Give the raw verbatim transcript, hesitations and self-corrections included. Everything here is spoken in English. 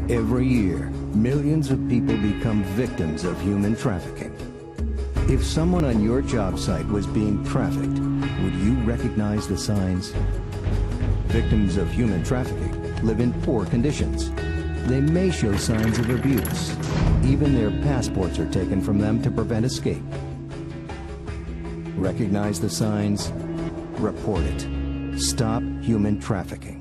Every year, millions of people become victims of human trafficking. If someone on your job site was being trafficked, would you recognize the signs? Victims of human trafficking live in poor conditions. They may show signs of abuse. Even their passports are taken from them to prevent escape. Recognize the signs? Report it. Stop human trafficking.